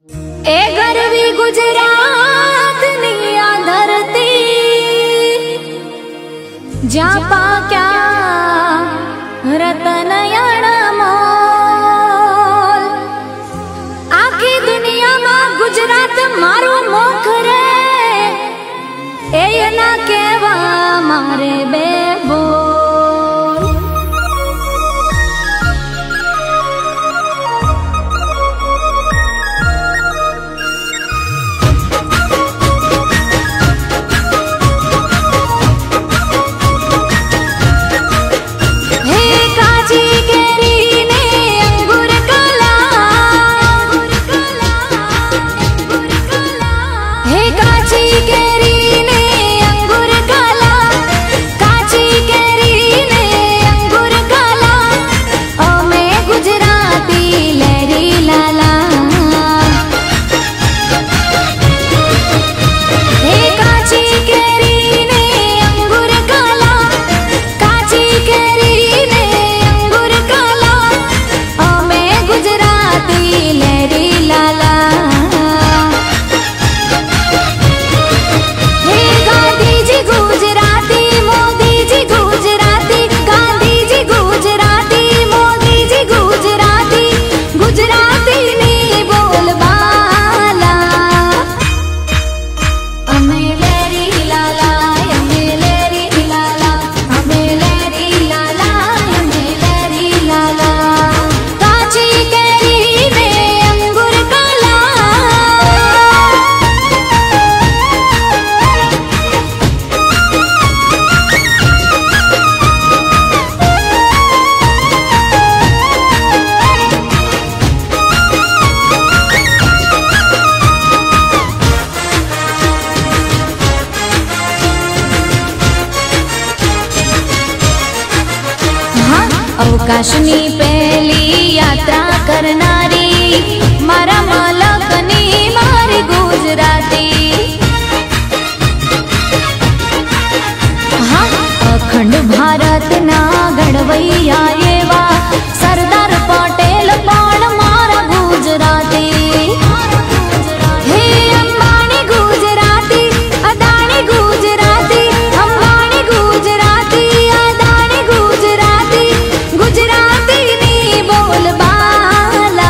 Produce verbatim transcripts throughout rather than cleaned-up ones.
ए गरवी गुजरात निया धरती जापा क्या रतन मोल आखी दुनिया में गुजरात मारू मुख रे ए ना केवा मारे बेबो अवकाशनी पहली यात्रा करनारी मारा मालकनी मारी गुजराती हाँ अखंड भारत ना घड़वैया एवा सरदार पटेल पण मारा गुजराती हे अंबानी गुजराती अदानी गुजराती अंबानी गुजराती अदानी गुजराती गुजराती नी बोल बाला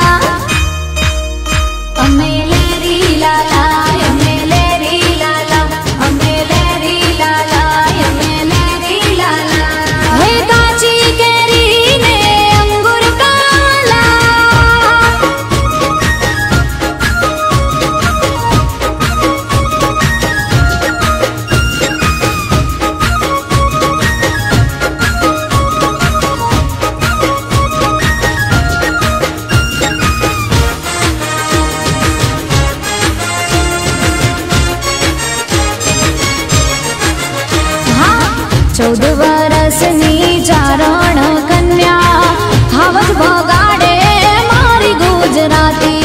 अमे लेरी लाला अमे लेरी लाला अमे लेरी लाला अमे लेरी लाला हे काची केरी ने अंगूर काला चौदह वर्षनी चारण कन्या हावज भगाड़े मारी गुजराती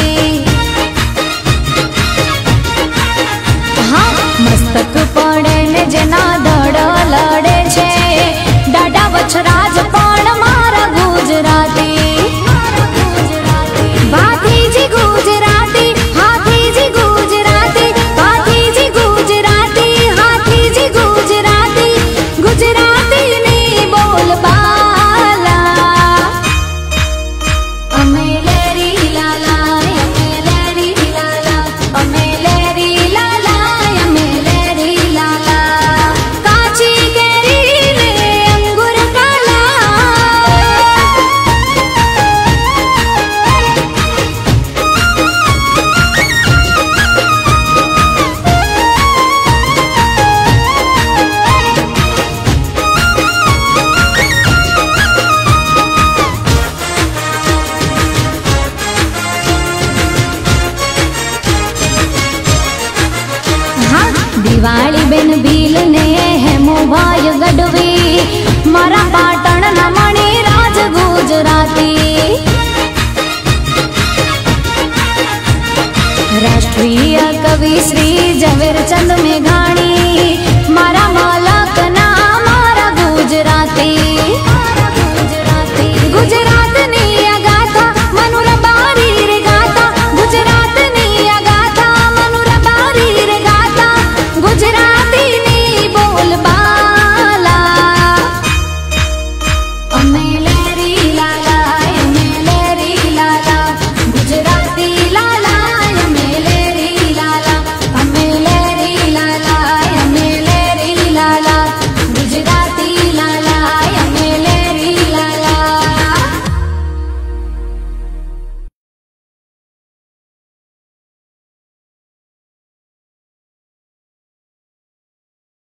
हाँ मस्तक पड़े ने जना दड़ लड़े छे डाडा वछराज पण मारा गुजराती भातीजी गुजराती हाथीजी गुजराती भातीजी गुजराती हाथीजी गुजराती गुजराती नी बोल बाला अमे लेरी लाला अमे लेरी लाला अमे लेरी लाला अमे लेरी लाला काची केरी ने अंगूर काला दिवाली बेन भील ने हेमो भाई गढ़वी